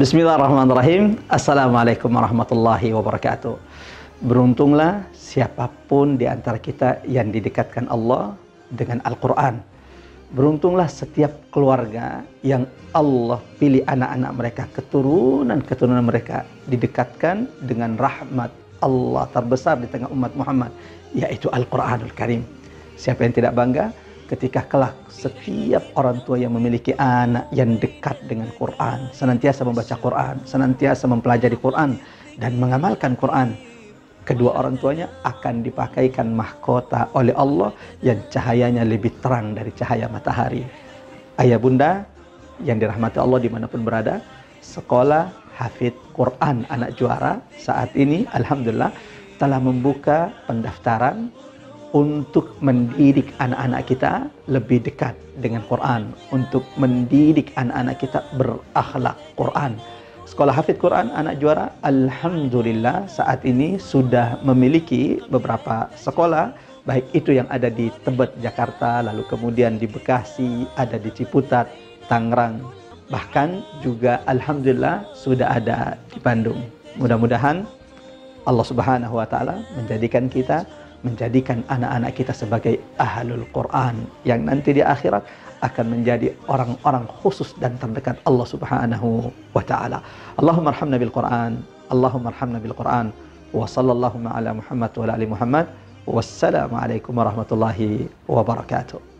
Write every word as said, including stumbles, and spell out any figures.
Bismillahirrahmanirrahim. Assalamualaikum warahmatullahi wabarakatuh. Beruntunglah siapapun di antara kita yang didekatkan Allah dengan Al-Quran. Beruntunglah setiap keluarga yang Allah pilih anak-anak mereka, keturunan-keturunan mereka didekatkan dengan rahmat Allah terbesar di tengah umat Muhammad, yaitu Al-Quranul Karim. Siapa yang tidak bangga ketika kelak setiap orang tua yang memiliki anak yang dekat dengan Quran, senantiasa membaca Quran, senantiasa mempelajari Quran dan mengamalkan Quran, kedua orang tuanya akan dipakaikan mahkota oleh Allah yang cahayanya lebih terang dari cahaya matahari. Ayah bunda yang dirahmati Allah dimanapun berada, sekolah hafidz Quran anak juara saat ini alhamdulillah telah membuka pendaftaran untuk mendidik anak-anak kita lebih dekat dengan Quran, untuk mendidik anak-anak kita berakhlak Quran. Sekolah hafidz Quran anak juara alhamdulillah saat ini sudah memiliki beberapa sekolah, baik itu yang ada di Tebet Jakarta, lalu kemudian di Bekasi, ada di Ciputat Tangerang, bahkan juga alhamdulillah sudah ada di Bandung. Mudah-mudahan Allah Subhanahu wa taala menjadikan kita menjadikan anak-anak kita sebagai ahlul Quran yang nanti di akhirat akan menjadi orang-orang khusus dan terdekat Allah Subhanahu wa taala. Allahumma arhamna bil Quran, Allahumma arhamna bil Quran. Wa sallallahu ala Muhammad wa ala ali Muhammad. Wassalamu alaikum warahmatullahi wabarakatuh.